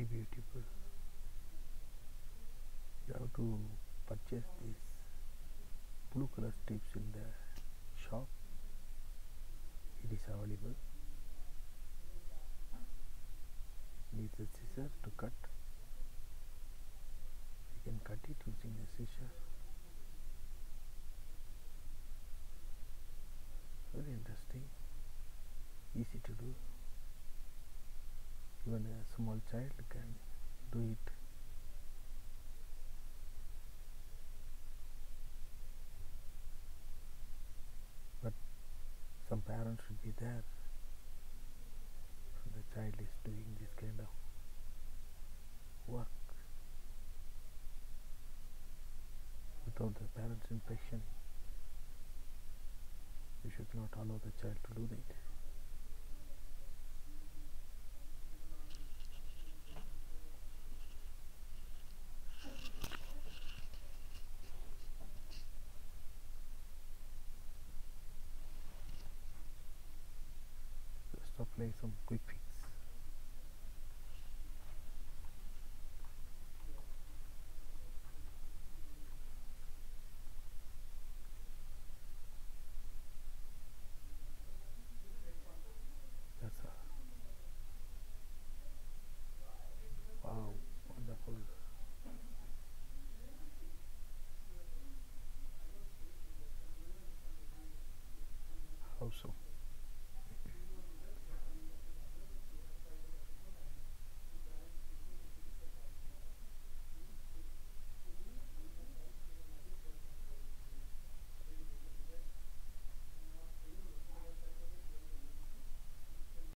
very beautiful. You have to purchase these blue color strips in the shop. It is available. Needs a scissor to cut. You can cut it using a scissor. Very interesting, easy to do. Even a small child can do it. But some parents should be there when the child is doing this kind of work. Without the parents' impression, you should not allow the child to do that. Just apply some quick fix. That's all. Wow, wonderful. How so?